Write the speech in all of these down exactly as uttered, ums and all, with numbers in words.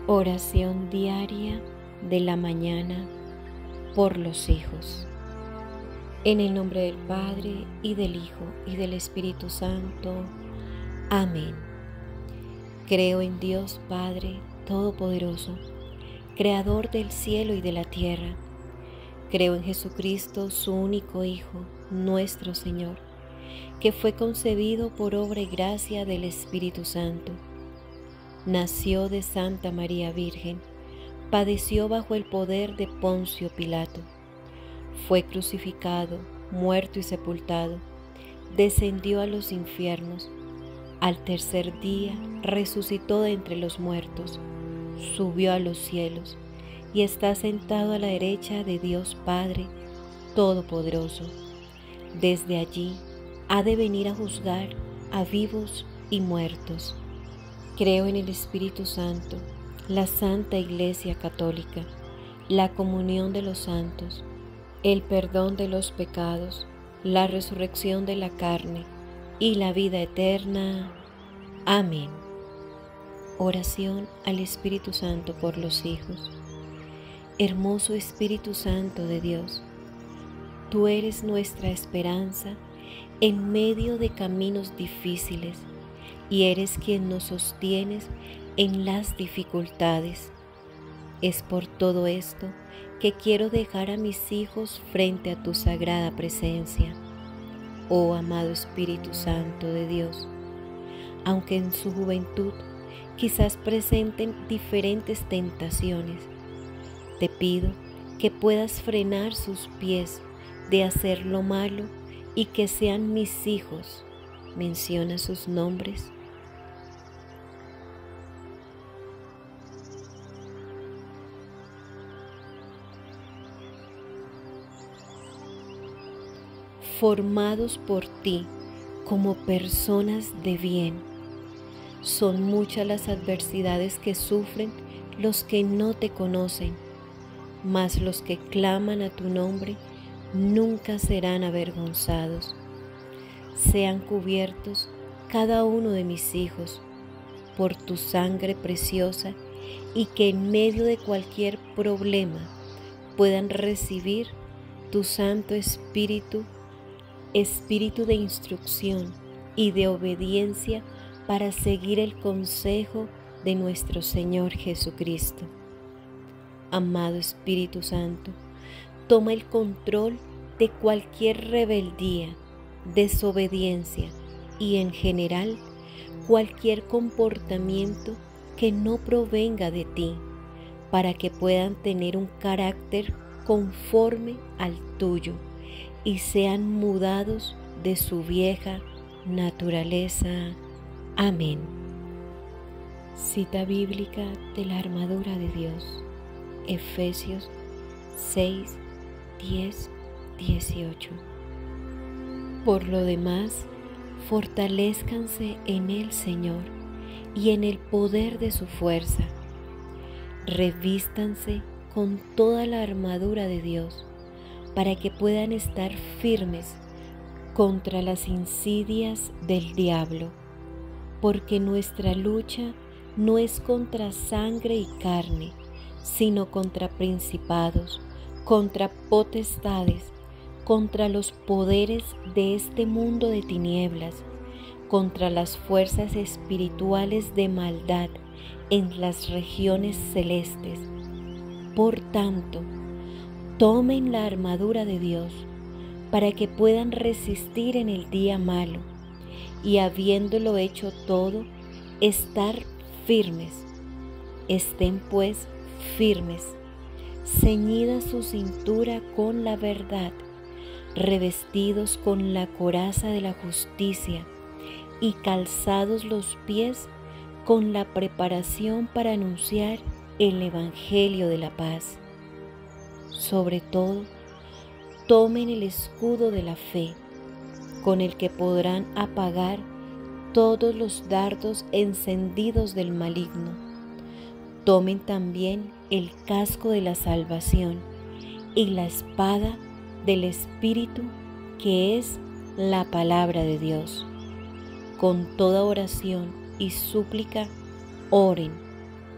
Oración diaria de la mañana por los hijos. En el nombre del Padre, y del Hijo, y del Espíritu Santo. Amén. Creo en Dios Padre Todopoderoso, Creador del cielo y de la tierra. Creo en Jesucristo, su único Hijo, nuestro Señor, que fue concebido por obra y gracia del Espíritu Santo. Nació de Santa María Virgen, padeció bajo el poder de Poncio Pilato, fue crucificado, muerto y sepultado, descendió a los infiernos, al tercer día resucitó de entre los muertos, subió a los cielos y está sentado a la derecha de Dios Padre Todopoderoso. Desde allí ha de venir a juzgar a vivos y muertos. Creo en el Espíritu Santo, la Santa Iglesia Católica, la comunión de los santos, el perdón de los pecados, la resurrección de la carne y la vida eterna. Amén. Oración al Espíritu Santo por los hijos. Hermoso Espíritu Santo de Dios, tú eres nuestra esperanza en medio de caminos difíciles, y eres quien nos sostienes en las dificultades. Es por todo esto que quiero dejar a mis hijos frente a tu sagrada presencia, oh amado Espíritu Santo de Dios. Aunque en su juventud quizás presenten diferentes tentaciones, te pido que puedas frenar sus pies de hacer lo malo y que sean mis hijos. Menciona sus nombres. Formados por ti como personas de bien. Son muchas las adversidades que sufren los que no te conocen, mas los que claman a tu nombre nunca serán avergonzados. Sean cubiertos cada uno de mis hijos por tu sangre preciosa, y que en medio de cualquier problema puedan recibir tu Santo Espíritu, Espíritu de instrucción y de obediencia para seguir el consejo de nuestro Señor Jesucristo. Amado Espíritu Santo, toma el control de cualquier rebeldía, desobediencia y en general cualquier comportamiento que no provenga de ti, para que puedan tener un carácter conforme al tuyo y sean mudados de su vieja naturaleza. Amén. Cita bíblica de la armadura de Dios, Efesios seis, diez, dieciocho. Por lo demás, fortalézcanse en el Señor y en el poder de su fuerza. Revístanse con toda la armadura de Dios, para que puedan estar firmes contra las insidias del diablo, porque nuestra lucha no es contra sangre y carne, sino contra principados, contra potestades, contra los poderes de este mundo de tinieblas, contra las fuerzas espirituales de maldad en las regiones celestes. Por tanto, tomen la armadura de Dios para que puedan resistir en el día malo, y habiéndolo hecho todo, estar firmes. Estén pues firmes, ceñida su cintura con la verdad, revestidos con la coraza de la justicia y calzados los pies con la preparación para anunciar el Evangelio de la paz. Sobre todo, tomen el escudo de la fe, con el que podrán apagar todos los dardos encendidos del maligno. Tomen también el casco de la salvación y la espada del Espíritu, que es la palabra de Dios. Con toda oración y súplica, oren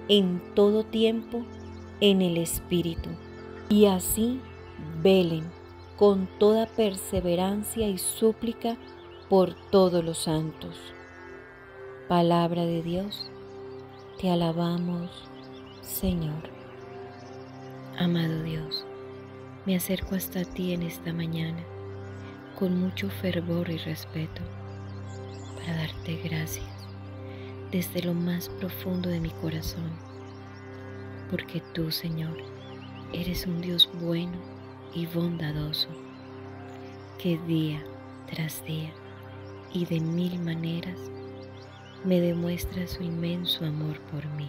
en todo tiempo en el Espíritu, y así velen con toda perseverancia y súplica por todos los santos. Palabra de Dios, te alabamos, Señor. Amado Dios, me acerco hasta ti en esta mañana con mucho fervor y respeto para darte gracias desde lo más profundo de mi corazón, porque tú, Señor, eres un Dios bueno y bondadoso, que día tras día y de mil maneras me demuestra su inmenso amor por mí.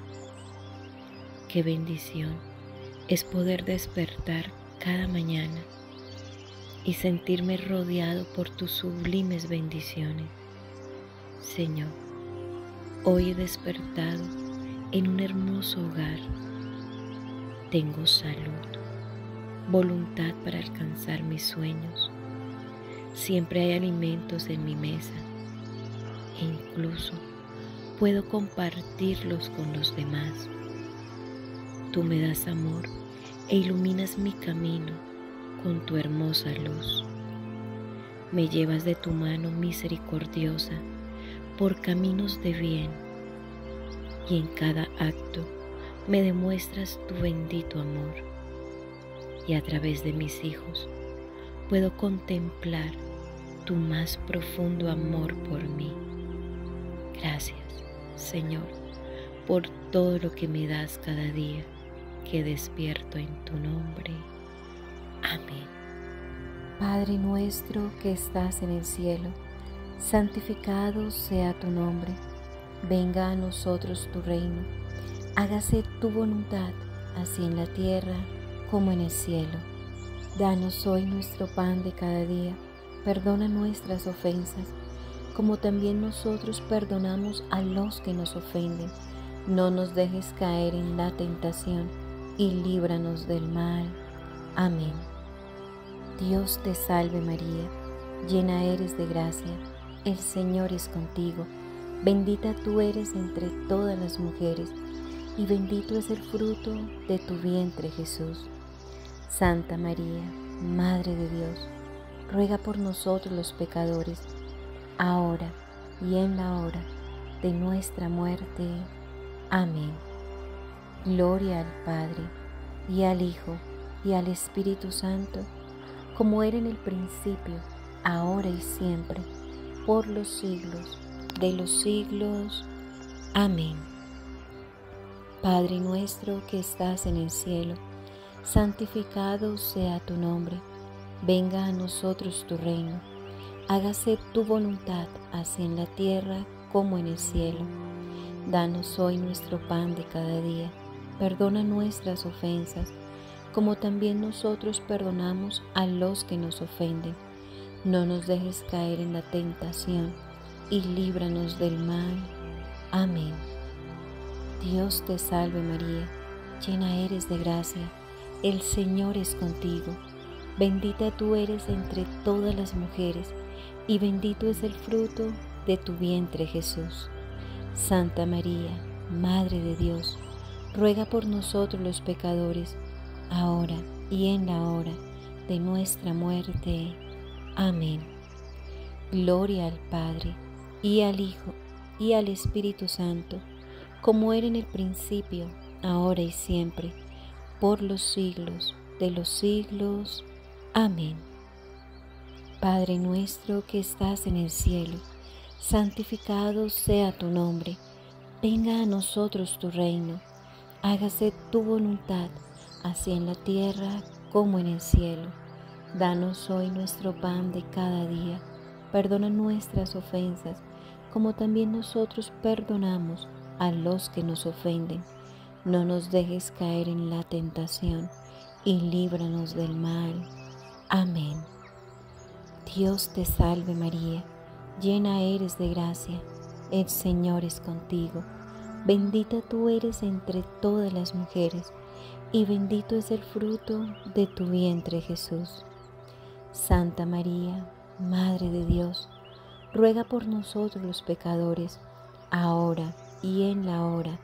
Qué bendición es poder despertar cada mañana y sentirme rodeado por tus sublimes bendiciones. Señor, hoy he despertado en un hermoso hogar. Tengo salud, voluntad para alcanzar mis sueños. Siempre hay alimentos en mi mesa e incluso puedo compartirlos con los demás. Tú me das amor e iluminas mi camino con tu hermosa luz. Me llevas de tu mano misericordiosa por caminos de bien, y en cada acto me demuestras tu bendito amor, y a través de mis hijos puedo contemplar tu más profundo amor por mí. Gracias, Señor, por todo lo que me das cada día que despierto en tu nombre. Amén. Padre nuestro que estás en el cielo, santificado sea tu nombre. Venga a nosotros tu reino. Hágase tu voluntad, así en la tierra como en el cielo. Danos hoy nuestro pan de cada día. Perdona nuestras ofensas, como también nosotros perdonamos a los que nos ofenden. No nos dejes caer en la tentación, y líbranos del mal. Amén. Dios te salve María, llena eres de gracia, el Señor es contigo. Bendita tú eres entre todas las mujeres, y bendito es el fruto de tu vientre Jesús. Santa María, Madre de Dios, ruega por nosotros los pecadores, ahora y en la hora de nuestra muerte. Amén. Gloria al Padre, y al Hijo, y al Espíritu Santo, como era en el principio, ahora y siempre, por los siglos de los siglos. Amén. Padre nuestro que estás en el cielo, santificado sea tu nombre. Venga a nosotros tu reino. Hágase tu voluntad, así en la tierra como en el cielo. Danos hoy nuestro pan de cada día. Perdona nuestras ofensas, como también nosotros perdonamos a los que nos ofenden. No nos dejes caer en la tentación, y líbranos del mal. Amén. Dios te salve María, llena eres de gracia, el Señor es contigo. Bendita tú eres entre todas las mujeres, y bendito es el fruto de tu vientre Jesús. Santa María, Madre de Dios, ruega por nosotros los pecadores, ahora y en la hora de nuestra muerte. Amén. Gloria al Padre, y al Hijo, y al Espíritu Santo, como era en el principio, ahora y siempre, por los siglos de los siglos. Amén. Padre nuestro que estás en el cielo, santificado sea tu nombre. Venga a nosotros tu reino. Hágase tu voluntad, así en la tierra como en el cielo. Danos hoy nuestro pan de cada día. Perdona nuestras ofensas, como también nosotros perdonamos a los que nos ofenden. No nos dejes caer en la tentación, y líbranos del mal. Amén. Dios te salve María, llena eres de gracia, el Señor es contigo. Bendita tú eres entre todas las mujeres, y bendito es el fruto de tu vientre Jesús. Santa María, Madre de Dios, ruega por nosotros los pecadores, ahora y en la hora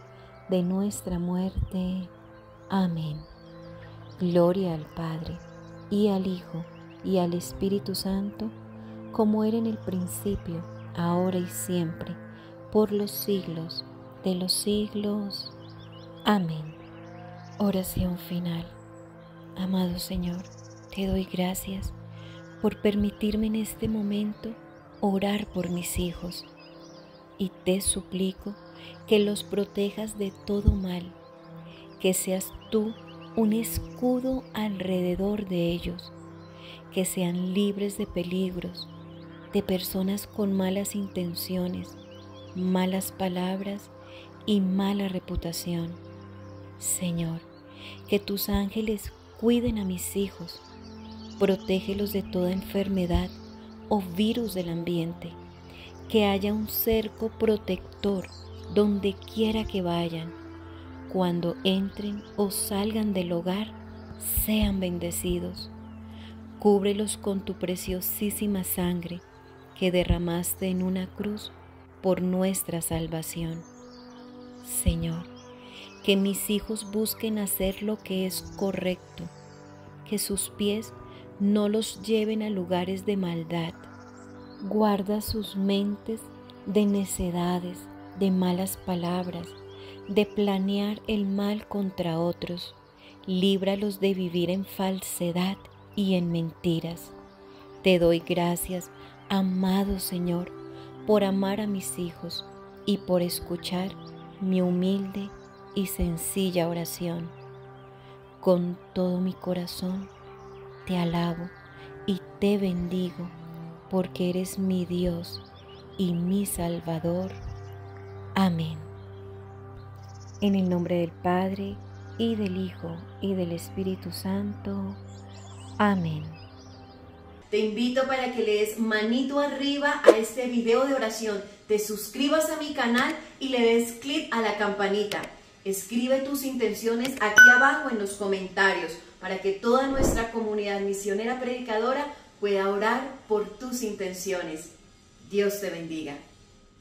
de nuestra muerte. Amén. Gloria al Padre, y al Hijo, y al Espíritu Santo, como era en el principio, ahora y siempre, por los siglos de los siglos. Amén. Oración final. Amado Señor, te doy gracias por permitirme en este momento orar por mis hijos, y te suplico que los protejas de todo mal, que seas tú un escudo alrededor de ellos, que sean libres de peligros, de personas con malas intenciones, malas palabras y mala reputación. Señor, que tus ángeles cuiden a mis hijos, protégelos de toda enfermedad o virus del ambiente, que haya un cerco protector donde quiera que vayan. Cuando entren o salgan del hogar, sean bendecidos. Cúbrelos con tu preciosísima sangre que derramaste en una cruz por nuestra salvación. Señor, que mis hijos busquen hacer lo que es correcto, que sus pies no los lleven a lugares de maldad. Guarda sus mentes de necedades, de malas palabras, de planear el mal contra otros. Líbralos de vivir en falsedad y en mentiras. Te doy gracias, amado Señor, por amar a mis hijos y por escuchar mi humilde y sencilla oración. Con todo mi corazón te alabo y te bendigo, porque eres mi Dios y mi Salvador. Amén. En el nombre del Padre, y del Hijo, y del Espíritu Santo. Amén. Te invito para que le des manito arriba a este video de oración, te suscribas a mi canal y le des clic a la campanita. Escribe tus intenciones aquí abajo en los comentarios para que toda nuestra comunidad misionera predicadora pueda orar por tus intenciones. Dios te bendiga.